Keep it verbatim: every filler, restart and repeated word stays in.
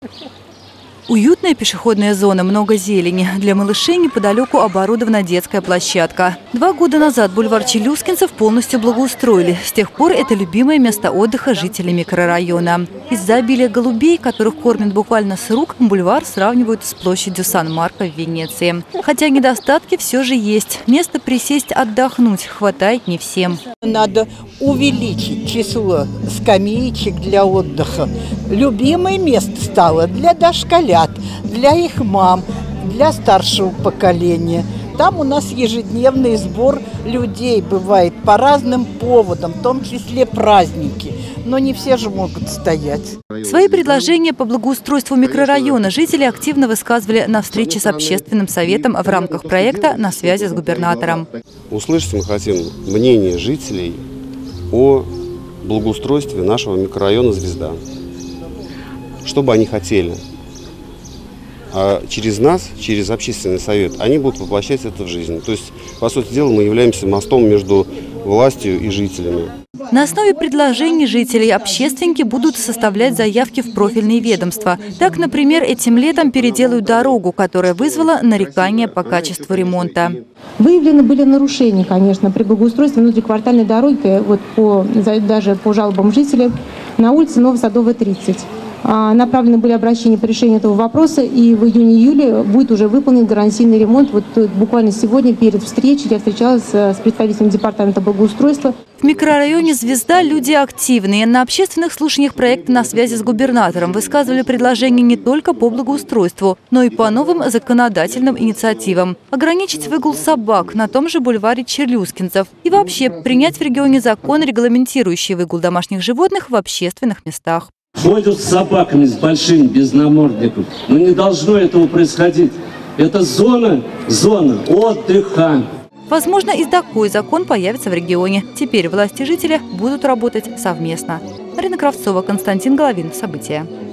Уютная пешеходная зона, много зелени. Для малышей неподалеку оборудована детская площадка. Два года назад бульвар Челюскинцев полностью благоустроили. С тех пор это любимое место отдыха жителей микрорайона. Из-за обилия голубей, которых кормят буквально с рук, бульвар сравнивают с площадью Сан-Марко в Венеции. Хотя недостатки все же есть. Место присесть отдохнуть хватает не всем. Надо увеличить число скамеечек для отдыха. Любимое место стало для дошколят, для их мам, для старшего поколения. Там у нас ежедневный сбор людей бывает по разным поводам, в том числе праздники. Но не все же могут стоять. Свои предложения по благоустройству микрорайона жители активно высказывали на встрече с общественным советом в рамках проекта «На связи с губернатором». Услышать мы хотим мнение жителей о благоустройстве нашего микрорайона «Звезда». Что бы они хотели. А через нас, через общественный совет, они будут воплощать это в жизнь. То есть, по сути дела, мы являемся мостом между властью и жителями. На основе предложений жителей общественники будут составлять заявки в профильные ведомства. Так, например, этим летом переделают дорогу, которая вызвала нарекания по качеству ремонта. Выявлены были нарушения, конечно, при благоустройстве внутриквартальной дороги, вот по, даже по жалобам жителей, на улице Новосадовая, тридцать. Направлены были обращения по решению этого вопроса, и в июне-июле будет уже выполнен гарантийный ремонт. Вот буквально сегодня перед встречей я встречалась с представителем департамента благоустройства. В микрорайоне «Звезда» люди активные. На общественных слушаниях проекта «На связи с губернатором» высказывали предложения не только по благоустройству, но и по новым законодательным инициативам. Ограничить выгул собак на том же бульваре Челюскинцев. И вообще принять в регионе закон, регламентирующий выгул домашних животных в общественных местах. Ходят с собаками, с большим, без намордников. Но не должно этого происходить. Это зона, зона отдыха. Возможно, и такой закон появится в регионе. Теперь власти и жители будут работать совместно. Марина Кравцова, Константин Головин. События.